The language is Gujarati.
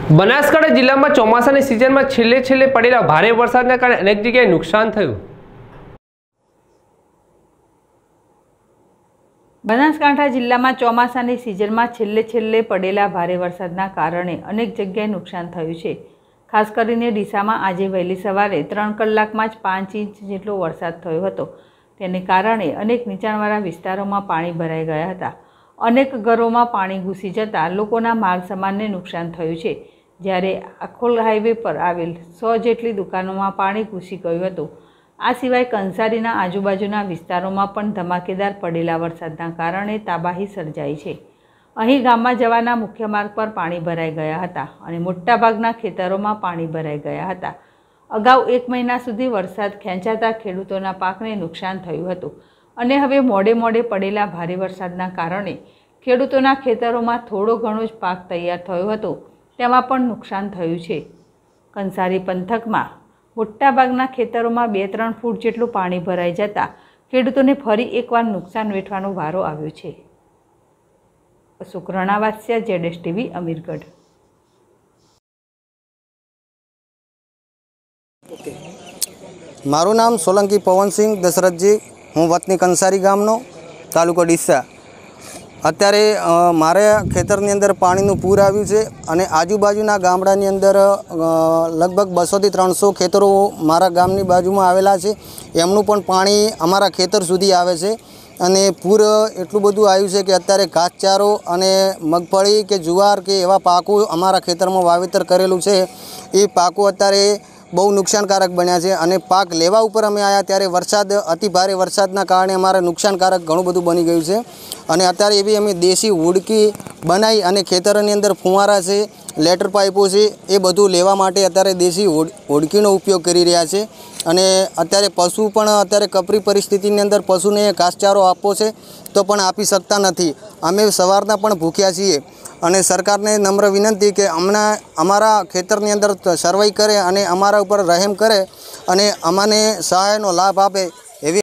બનાસકાંઠા જિલ્લામાં ચોમાસાની સિઝનમાં છેલ્લે પડેલા ભારે વરસાદના કારણે અનેક જગ્યાએ નુકસાન થયું। બનાસકાંઠા જિલ્લામાં ચોમાસાની સિઝનમાં છેલ્લે પડેલા ભારે વરસાદના કારણે અનેક જગ્યાએ નુકસાન થયું છે। ખાસ કરીને ડીસામાં આજે વહેલી સવારે 3 કલાકમાં જ 5 ઇંચ જેટલો વરસાદ થયો હતો। તેને કારણે અનેક નીચાણવાળા વિસ્તારોમાં પાણી ભરાઈ ગયા હતા। અનેક ઘરોમાં પાણી ઘૂસી જતાં લોકોના માલ સામાનને નુકસાન થયું છે। જ્યારે આખોલ હાઈવે પર આવેલ 100 જેટલી દુકાનોમાં પાણી ઘૂસી ગયું હતું। આ સિવાય કંસારીના આજુબાજુના વિસ્તારોમાં પણ ધમાકેદાર પડેલા વરસાદના કારણે તબાહી સર્જાઈ છે। અહીં ગામમાં જવાના મુખ્ય માર્ગ પર પાણી ભરાઈ ગયા હતા અને મોટાભાગના ખેતરોમાં પાણી ભરાઈ ગયા હતા। અગાઉ 1 મહિના સુધી વરસાદ ખેંચાતા ખેડૂતોના પાકને નુકસાન થયું હતું અને હવે મોડે પડેલા ભારે વરસાદના કારણે ખેડૂતોના ખેતરોમાં થોડો ઘણો જ પાક તૈયાર થયો હતો તેમાં પણ નુકસાન થયું છે। કંસારી પંથકમાં મોટાભાગના ખેતરોમાં 2-3 ફૂટ જેટલું પાણી ભરાઈ જતાં ખેડૂતોને ફરી એકવાર નુકસાન વેઠવાનો વારો આવ્યો છે। અશોક રણાવાસિયા, ZSTV, અમીરગઢ। मारू नाम सोलंकी पवनसिंह दशरथजी, हूँ वतनी कंसारी गामनो, तालुको ડીસા। અત્યારે મારે ખેતરની અંદર પાણીનું પૂર આવ્યું છે અને આજુબાજુના ગામડાની અંદર લગભગ 200 થી 300 ખેતરો મારા ગામની બાજુમાં આવેલા છે। એમનું પણ પાણી અમારા ખેતર સુધી આવે છે અને પૂર એટલું બધું આવ્યું છે કે અત્યારે ઘાસચારો અને મગફળી કે જુવાર કે એવા પાકો અમારા ખેતરમાં વાવેતર કરેલું છે એ પાકો અત્યારે બહુ નુકસાનકારક બન્યા છે અને પાક લેવા ઉપર અમે આવ્યા ત્યારે વરસાદ અતિ ભારે વરસાદના કારણે અમારે નુકસાનકારક ઘણું બધું બની ગયું છે અને અત્યારે એવી અમે દેશી હુડકી બનાવી અને ખેતરોની અંદર ફુવારા છે, લેટર પાઇપો છે, એ બધું લેવા માટે અત્યારે દેશી હુડકીનો ઉપયોગ કરી રહ્યા છે અને અત્યારે પશુ પણ અત્યારે કપરી પરિસ્થિતિની અંદર પશુને ઘાસચારો આપવો છે તો પણ આપી શકતા નથી। અમે સવારના પણ ભૂખ્યા છીએ અને સરકારને નમ્ર વિનંતી કે અમારા ખેતરની અંદર સર્વે કરે અને અમારા ઉપર રહેમ કરે અને અમને સહાયનો લાભ આપે।